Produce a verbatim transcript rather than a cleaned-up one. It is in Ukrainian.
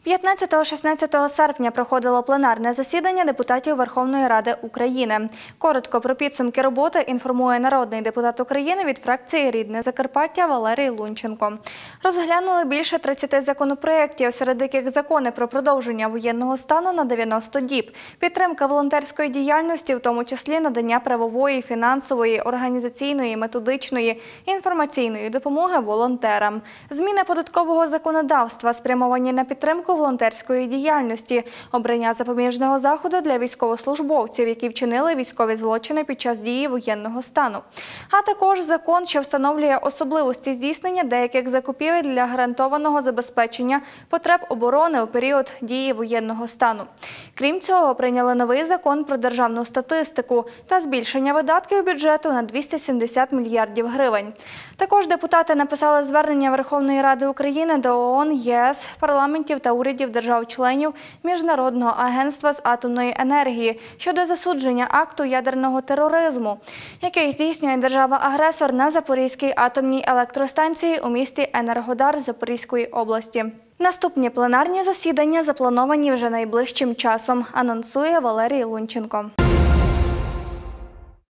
п'ятнадцятого-шістнадцятого серпня проходило пленарне засідання депутатів Верховної Ради України. Коротко про підсумки роботи інформує народний депутат України від фракції «Рідне Закарпаття» Валерій Лунченко. Розглянули більше тридцяти законопроєктів, серед яких закони про продовження воєнного стану на дев'яносто діб, підтримка волонтерської діяльності, в тому числі надання правової, фінансової, організаційної, методичної, інформаційної допомоги волонтерам, зміни податкового законодавства, спрямовані на підтримку волонтерської діяльності, обрання запобіжного заходу для військовослужбовців, які вчинили військові злочини під час дії воєнного стану. А також закон, що встановлює особливості здійснення деяких закупівель для гарантованого забезпечення потреб оборони у період дії воєнного стану. Крім цього, прийняли новий закон про державну статистику та збільшення видатків бюджету на двісті сімдесят мільярдів гривень. Також депутати написали звернення Верховної Ради України до ООН, ЄС, парламентів та урядів держав-членів Міжнародного агентства з атомної енергії щодо засудження акту ядерного тероризму, який здійснює держава-агресор на Запорізькій атомній електростанції у місті Енергодар Запорізької області. Наступні пленарні засідання заплановані вже найближчим часом, анонсує Валерій Лунченко.